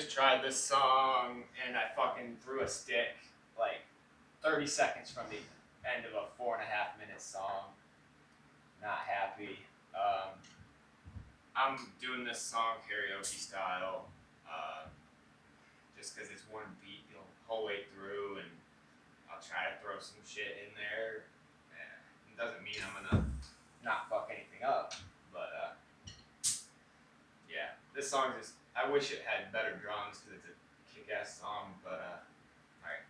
just tried this song and I fucking threw a stick like 30 seconds from the end of a 4.5-minute song. Not happy. I'm doing this song karaoke style, just because it's one beat the whole way through, and I'll try to throw some shit in there. It doesn't mean I'm gonna not fuck anything up, but yeah, this song just, I wish it had better drums because it's a kick-ass song, but alright.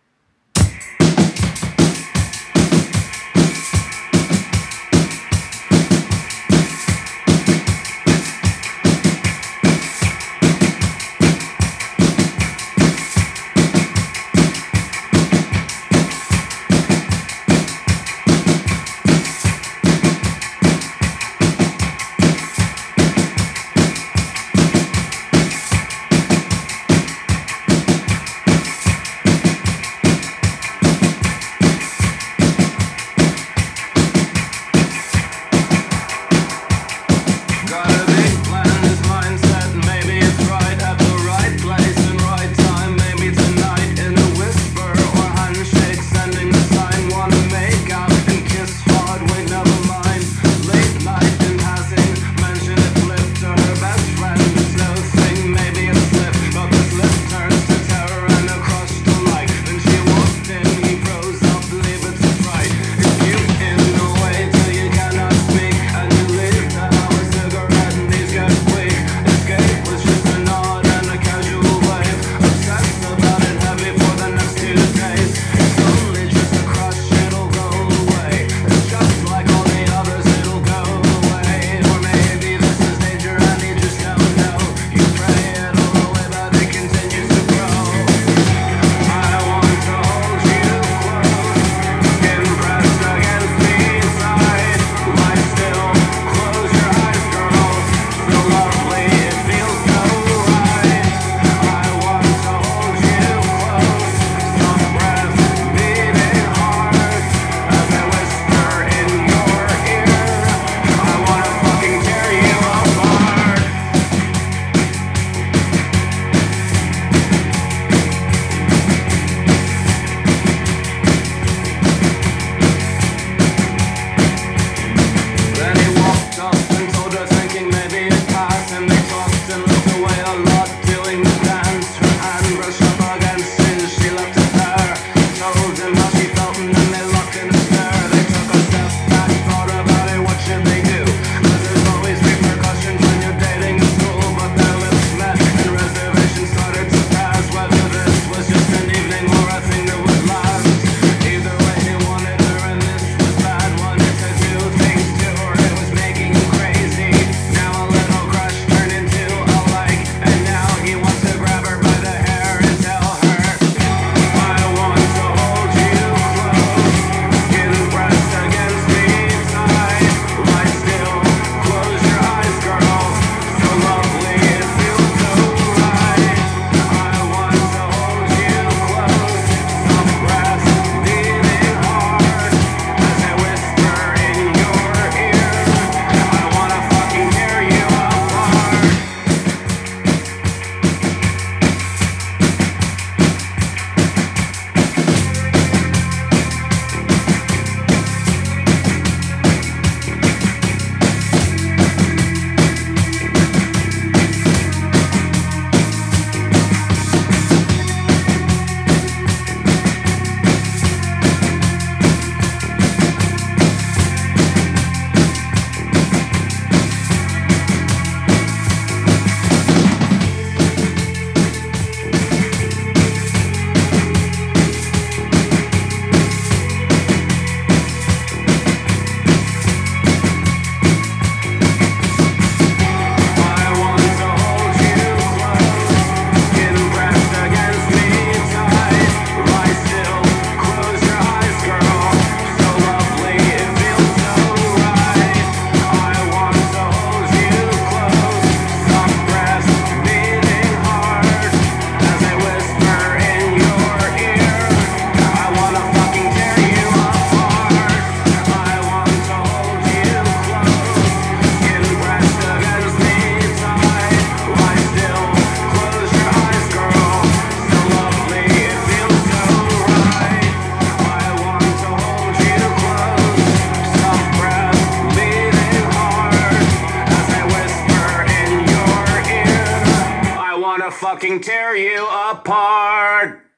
fucking tear you apart.